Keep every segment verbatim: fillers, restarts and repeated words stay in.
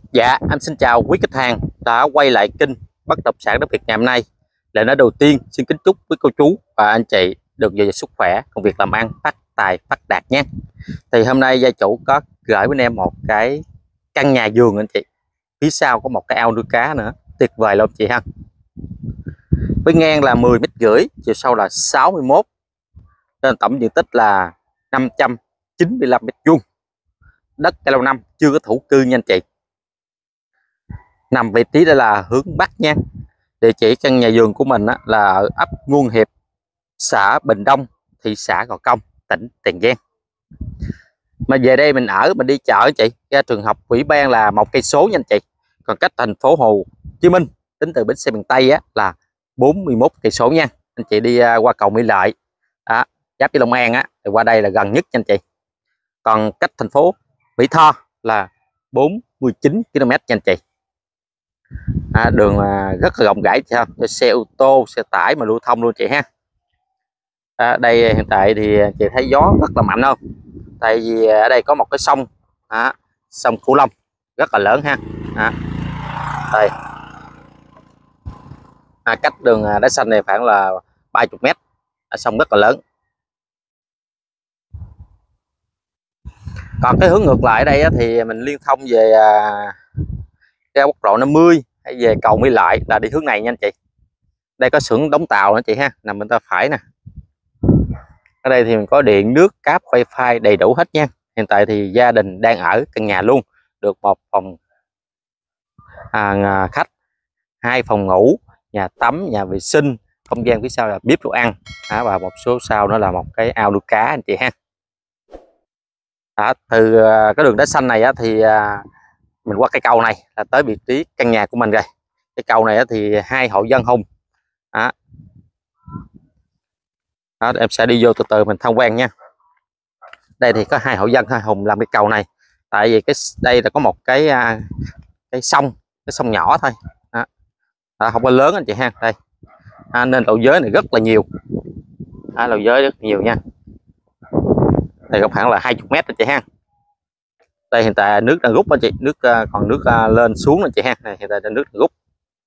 Dạ, em xin chào quý khách hàng đã quay lại kênh bất động sản đất Việt ngày hôm nay. Lời nói đầu tiên xin kính chúc quý cô chú và anh chị được dồi dào sức khỏe, công việc làm ăn phát tài phát đạt nhé. Thì hôm nay gia chủ có gửi bên em một cái căn nhà vườn anh chị. Phía sau có một cái ao nuôi cá nữa, tuyệt vời luôn chị ha. Với ngang là mười mét rưỡi, chiều sâu là sáu mươi mốt, nên tổng diện tích là năm trăm chín mươi lăm mét vuông. Đất cây lâu năm, chưa có thổ cư nha anh chị. Nằm vị trí đây là hướng Bắc nha. Địa chỉ căn nhà vườn của mình á, là ở ấp Nguồn Hiệp, xã Bình Đông, thị xã Gò Công, tỉnh Tiền Giang. Mà về đây mình ở, mình đi chợ chị, ra trường học Ủy ban là một cây số nha anh chị. Còn cách thành phố Hồ Chí Minh tính từ bến xe miền Tây á, là bốn mươi mốt cây số nha. Anh chị đi qua cầu Mỹ Lợi, đó, giáp với Long An á, thì qua đây là gần nhất nha anh chị. Còn cách thành phố Mỹ Tho là bốn mươi chín ki lô mét nha anh chị. À, đường là rất là rộng rãi cho xe ô tô, xe tải mà lưu thông luôn chị ha. À, đây hiện tại thì chị thấy gió rất là mạnh không? Tại vì ở đây có một cái sông, à, sông Cửu Long rất là lớn ha. À, đây. À, cách đường đá xanh này khoảng là ba mươi mét, à, sông rất là lớn. Còn cái hướng ngược lại ở đây á, thì mình liên thông về à, ra quốc lộ năm mươi hay về cầu Mỹ Lợi là đi hướng này nha anh chị. Đây có xưởng đóng tàu nữa chị ha, nằm bên tay phải nè. Ở đây thì mình có điện nước, cáp, wifi đầy đủ hết nha. Hiện tại thì gia đình đang ở căn nhà luôn, được một phòng à, khách, hai phòng ngủ, nhà tắm, nhà vệ sinh, không gian phía sau là bếp đồ ăn, à, và một số sau nữa là một cái ao nuôi cá anh chị ha. À, từ à, cái đường đá xanh này á, thì à, mình qua cây cầu này là tới vị trí căn nhà của mình rồi. Cái cầu này á, thì hai hộ dân hùng. Đó. Đó, em sẽ đi vô từ từ mình tham quan nha. Đây thì có hai hộ dân hai hùng làm cái cầu này. Tại vì cái đây là có một cái cái sông, cái sông nhỏ thôi. Đó. Đó, không có lớn anh chị ha. Đây. À, nên lộ giới này rất là nhiều. À, lộ giới rất nhiều nha. Đây có khoảng là hai mươi mét anh chị ha. Đây hiện tại nước đang rút anh chị, nước còn nước lên xuống anh chị ha. Đây, hiện tại nước đang rút.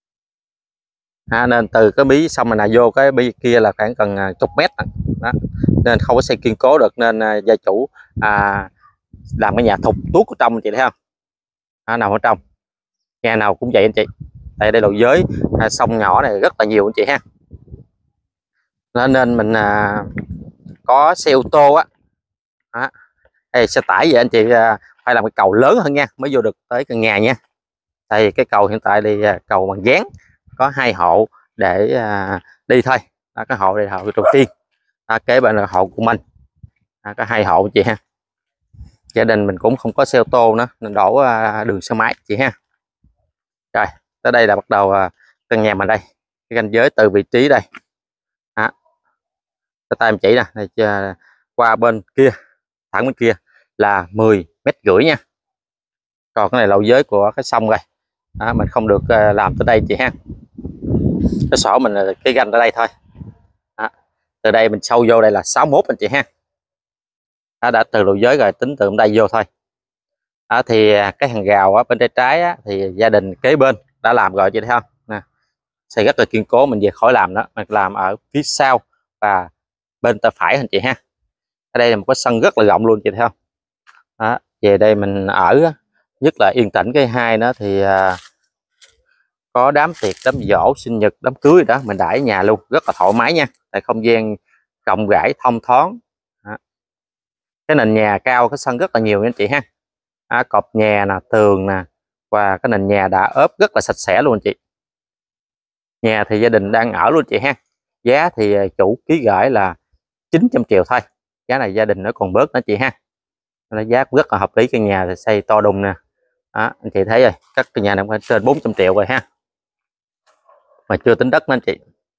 À, nên từ cái mí sông này là vô cái bi kia là khoảng gần chục mét. Đó. Nên không có xây kiên cố được, nên uh, gia chủ à, làm cái nhà thục tuốt ở trong chị thấy không, à, nằm ở trong nhà nào cũng vậy anh chị. Tại đây lộ giới à, sông nhỏ này rất là nhiều anh chị ha. Nên, nên mình à, có xe ô tô á, à, hay xe tải vậy anh chị à, phải làm cái cầu lớn hơn nha mới vô được tới căn nhà nha. Tại vì cái cầu hiện tại thì à, cầu bằng dán, có hai hộ để à, đi thôi. Đó, cái hộ đây là hộ đầu tiên, à, kế bên là hộ của mình, à, có hai hộ chị ha. Gia đình mình cũng không có xe ô tô nữa nên đổ à, đường xe máy chị ha. Rồi tới đây là bắt đầu à, căn nhà mình đây, cái ranh giới từ vị trí đây, à, tay em chỉ nè, đây, à, qua bên kia thẳng bên kia là mười mét rưỡi nha. Còn cái này là giới của cái sông rồi, à, mình không được à, làm tới đây chị ha. Cái sổ mình là cái ranh ở đây thôi. À, từ đây mình sâu vô đây là sáu mươi mốt anh chị ha. Đã, đã từ lộ giới rồi, tính từ đây vô thôi. À, thì cái hàng rào ở bên trái trái á, thì gia đình kế bên đã làm rồi chị thấy không nè, xây rất là kiên cố. Mình về khỏi làm đó, mình làm ở phía sau và bên tay phải anh chị ha. Ở đây là một cái sân rất là rộng luôn chị thấy không. Đó, về đây mình ở nhất là yên tĩnh. Cái hai đó thì à, có đám tiệc, đám giỗ, sinh nhật, đám cưới đó mình đãi nhà luôn, rất là thoải mái nha. Tại không gian rộng rãi thông thoáng. Đó. Cái nền nhà cao, cái sân rất là nhiều nha anh chị ha. À, cột nhà nè, tường nè, và cái nền nhà đã ốp rất là sạch sẽ luôn chị. Nhà thì gia đình đang ở luôn chị ha. Giá thì chủ ký gửi là chín trăm triệu thôi. Giá này gia đình nó còn bớt nữa chị ha. Nó giá cũng rất là hợp lý. Cái nhà thì xây to đùng nè. Đó, anh chị thấy rồi, các cái nhà này cũng trên bốn trăm triệu rồi ha. Mà chưa tính đất nữa anh chị.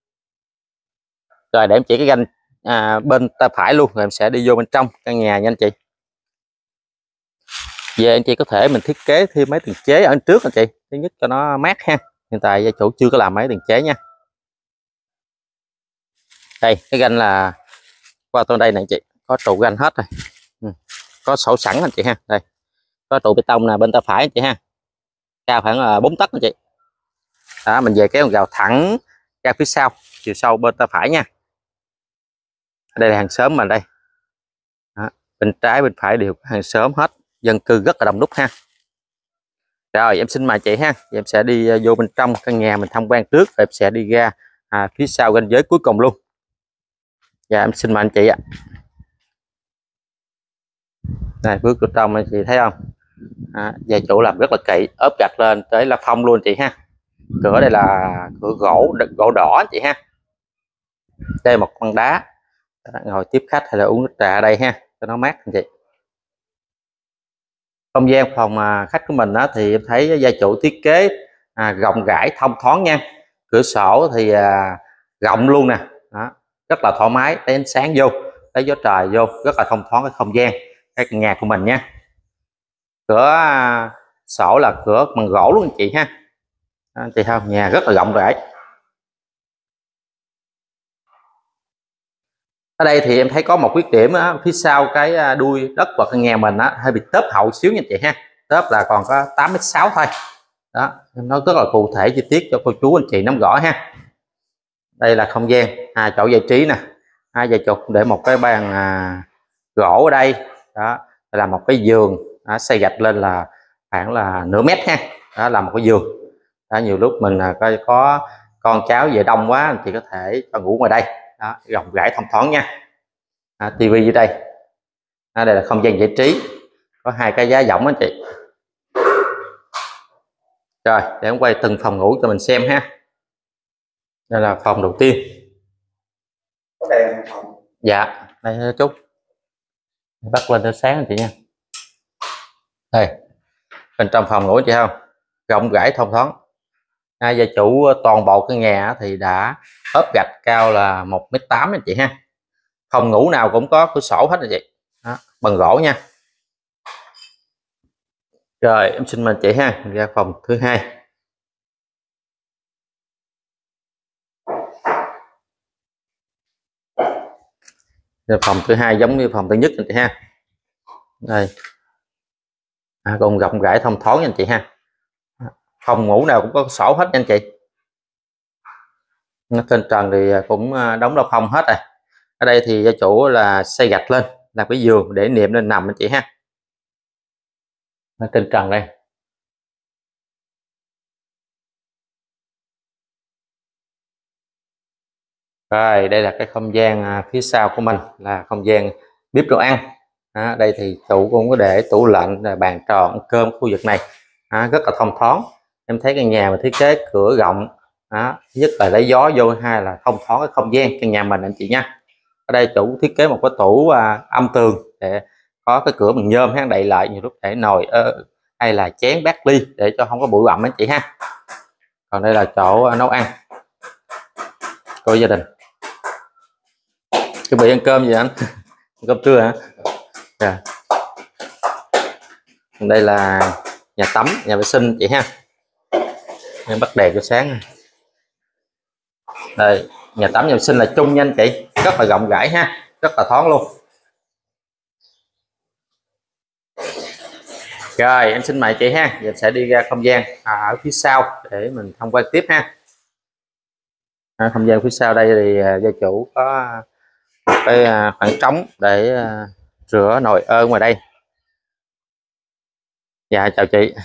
Rồi để em chỉ cái ganh à, bên tay phải luôn, rồi em sẽ đi vô bên trong căn nhà nha anh chị. Về anh chị có thể mình thiết kế thêm mấy tường chế ở trước anh chị, thứ nhất cho nó mát ha. Hiện tại gia chủ chưa có làm mấy tường chế nha. Đây cái ganh là qua tôi đây này anh chị, có trụ ganh hết rồi. Ừ. Có sổ sẵn anh chị ha. Đây có trụ bê tông là bên tay phải anh chị ha. cao khoảng là bốn tấc anh chị. Đó, mình về kéo gào thẳng ra phía sau, chiều sâu bên tay phải nha. Đây là hàng xóm mình đây. Đó, bên trái bên phải đều có hàng xóm hết, dân cư rất là đông đúc ha. Rồi em xin mời chị ha, em sẽ đi vô bên trong căn nhà mình tham quan trước, em sẽ đi ra à, phía sau ranh giới cuối cùng luôn. Dạ em xin mời anh chị ạ. Đây bước vào trong anh chị thấy không, à, gia chủ làm rất là kỹ, ốp gạch lên tới là phong luôn chị ha. Cửa đây là cửa gỗ gỗ đỏ anh chị ha. Đây một con đá. Đó, ngồi tiếp khách hay là uống nước trà ở đây ha cho nó mát anh chị. Không gian phòng à, khách của mình đó thì em thấy gia chủ thiết kế à, rộng rãi thông thoáng nha. Cửa sổ thì à, rộng luôn nè. Đó, rất là thoải mái, lấy ánh sáng vô, lấy gió trời vô, rất là thông thoáng cái không gian cái căn nhà của mình nha. Cửa à, sổ là cửa bằng gỗ luôn anh chị ha. Anh chị không, nhà rất là rộng rãi. Ở đây thì em thấy có một khuyết điểm á, phía sau cái đuôi đất của căn nhà mình á, hơi bị tớp hậu xíu nha chị ha. Tớp là còn có tám mét sáu thôi. Đó, em nói rất là cụ thể chi tiết cho cô chú anh chị nắm rõ ha. Đây là không gian à, chỗ giải trí nè, hai vợ chồng để một cái bàn à, gỗ ở đây. Đó là một cái giường đó, xây gạch lên là khoảng là nửa mét ha. Đó là một cái giường. Đó, nhiều lúc mình à, coi có con cháu về đông quá thì có thể cho ngủ ngoài đây. Đó, rộng rãi thông thoáng nha. À, tivi dưới đây. À, đây là không gian giải trí, có hai cái giá rộng anh chị. Rồi để em quay từng phòng ngủ cho mình xem ha. Đây là phòng đầu tiên. Có đèn phòng. Dạ đây chút bắt lên tới sáng anh chị nha. Đây bên trong phòng ngủ chị không, rộng rãi thông thoáng. Hai gia chủ toàn bộ căn nhà thì đã ốp gạch cao là một mét tám anh chị ha. Phòng ngủ nào cũng có cửa sổ hết anh chị. Đó, bằng gỗ nha. Rồi em xin mời chị ha, ra phòng thứ hai. Rồi phòng thứ hai giống như phòng thứ nhất anh chị ha. Đây à, còn rộng rãi thông thoáng anh chị ha. Phòng ngủ nào cũng có sổ hết nha anh chị. Nó trên trần thì cũng đóng đau không hết rồi. Ở đây thì gia chủ là xây gạch lên làm cái giường để niệm lên nằm anh chị ha. Ở trên trần đây. Rồi đây là cái không gian phía sau của mình là không gian bếp đồ ăn. À, đây thì chủ cũng có để tủ lạnh, bàn tròn ăn cơm khu vực này à, rất là thông thoáng. Em thấy căn nhà mà thiết kế cửa rộng à, nhất là lấy gió vô, hai là thông thoáng cái không gian căn nhà mình anh chị nha. Ở đây chủ thiết kế một cái tủ à, âm tường để có cái cửa bằng nhôm hắn đậy lại, nhiều lúc để nồi ơ, hay là chén bát ly để cho không có bụi bặm anh chị ha. Còn đây là chỗ nấu ăn của gia đình. Chuẩn bị ăn cơm gì anh? Cơm trưa hả? À. Đây là nhà tắm, nhà vệ sinh chị ha. Em bắt đèn cho sáng. Đây nhà tắm nhà vệ sinh là chung nha anh chị, rất là rộng rãi ha, rất là thoáng luôn. Rồi em xin mời chị ha, giờ sẽ đi ra không gian à, ở phía sau để mình tham quan tiếp ha. À, không gian phía sau đây thì à, gia chủ có cái à, khoảng trống để à, rửa nồi ơ ngoài đây. Dạ chào chị.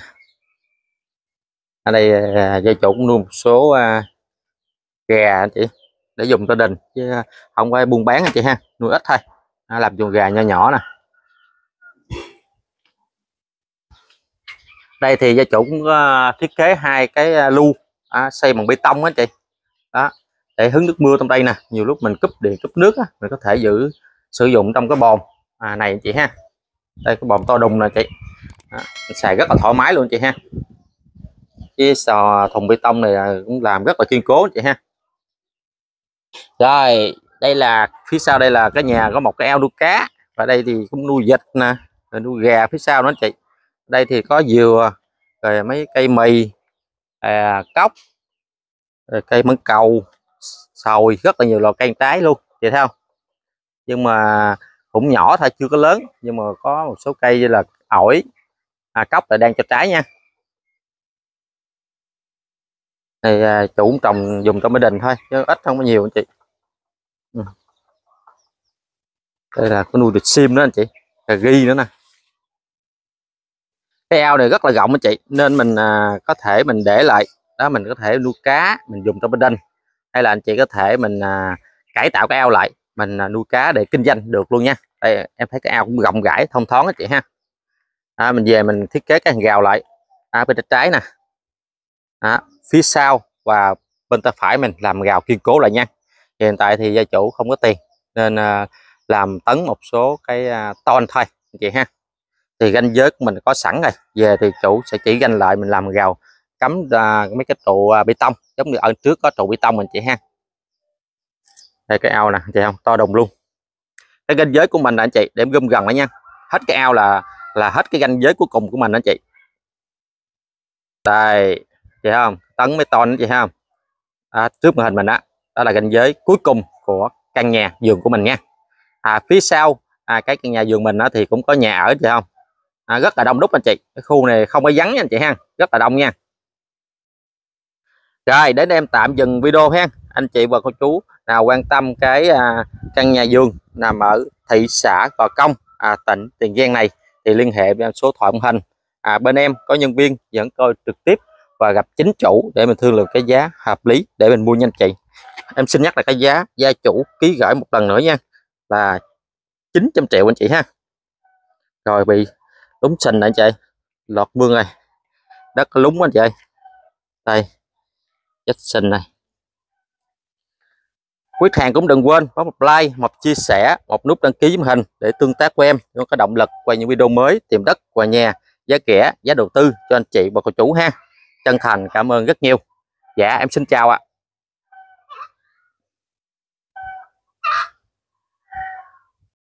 Ở đây à, gia chủ cũng nuôi một số à, gà anh chị để dùng gia đình chứ không có buôn bán anh chị ha, nuôi ít thôi. À, làm chuồng gà nhỏ nhỏ nè. Đây thì gia chủ cũng có thiết kế hai cái lu à, xây bằng bê tông á chị. Đó để hứng nước mưa trong đây nè, nhiều lúc mình cúp điện cúp nước á, mình có thể giữ sử dụng trong cái bồn à, này anh chị ha. Đây cái bồn to đùng nè chị. Đó, xài rất là thoải mái luôn chị ha. Cái sò thùng bê tông này cũng làm rất là kiên cố anh chị ha. Rồi đây là phía sau đây là cái nhà có một cái ao nuôi cá, và đây thì cũng nuôi vịt nè, rồi nuôi gà phía sau đó anh chị. Đây thì có dừa, rồi mấy cây mì, à, cóc, rồi cây mãng cầu, sồi, rất là nhiều loại cây trái luôn chị thấy không. Nhưng mà cũng nhỏ thôi, chưa có lớn, nhưng mà có một số cây như là ổi, à, cóc là đang cho trái nha. Thì à, chủ trồng dùng trong gia đình thôi chứ ít không có nhiều anh chị. Ừ. Đây là có nuôi được sim nữa anh chị, cà ri nữa nè. Cái ao này rất là rộng anh chị, nên mình à, có thể mình để lại đó, mình có thể nuôi cá mình dùng trong gia đình, hay là anh chị có thể mình à, cải tạo cái ao lại mình à, nuôi cá để kinh doanh được luôn nha. Đây em thấy cái ao cũng rộng rãi thông thoáng anh chị ha. À, mình về mình thiết kế cái hàng rào lại à, bên tay trái nè, à, phía sau và bên tay phải mình làm rào kiên cố lại nha. Hiện tại thì gia chủ không có tiền nên à, làm tấn một số cái à, ton thôi anh chị ha. Thì ranh giới của mình có sẵn rồi, về thì chủ sẽ chỉ ranh lại mình làm rào cắm à, mấy cái trụ à, bê tông giống như ở trước có trụ bê tông mình chị ha. Đây cái ao nè chị không, to đùng luôn. Cái ranh giới của mình là anh chị, để em gom gần lại nha, hết cái ao là là hết cái ranh giới cuối cùng của mình anh chị. Đây chị không, tấn mấy ton chị không, à, trước màn hình mình đó, đó là ranh giới cuối cùng của căn nhà vườn của mình nha. À, phía sau à, cái căn nhà vườn mình đó thì cũng có nhà ở chị không, à, rất là đông đúc anh chị, cái khu này không có vắng nha anh chị ha, rất là đông nha. Rồi đến em tạm dừng video ha. Anh chị và cô chú nào quan tâm cái à, căn nhà vườn nằm ở thị xã Gò Công, à, tỉnh Tiền Giang này thì liên hệ với số thoại màn hình. À, bên em có nhân viên dẫn coi trực tiếp và gặp chính chủ để mình thương lượng cái giá hợp lý để mình mua nhanh chị. Em xin nhắc là cái giá gia chủ ký gửi một lần nữa nha, là chín trăm triệu anh chị ha. Rồi bị đúng sình anh chị, lọt mương này, đất lúng anh chị ơi. Đây chết sình này. Quý khách hàng cũng đừng quên có một like, một chia sẻ, một nút đăng ký màn hình để tương tác của em có động lực quay những video mới tìm đất và nhà giá rẻ, giá đầu tư cho anh chị và cô chủ ha. Chân thành cảm ơn rất nhiều. Dạ em xin chào ạ.